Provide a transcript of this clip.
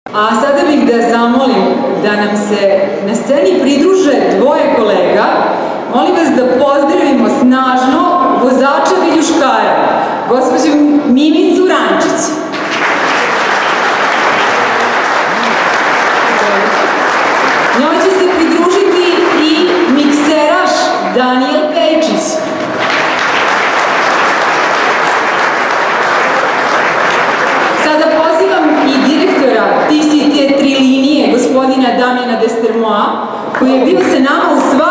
A sada bih da zamolim da nam se na sceni pridruže dvoje kolega. Molim vas da pozdravimo snažno vozača viljuškara, gospođu Mimicu Rančić. Njoj će se pridružiti i mikseraš Daniel Pejčić. Sada pozivam i direktora TCT 3 linije, gospodina Damjana Destermoa, koji je bio sa nama u sva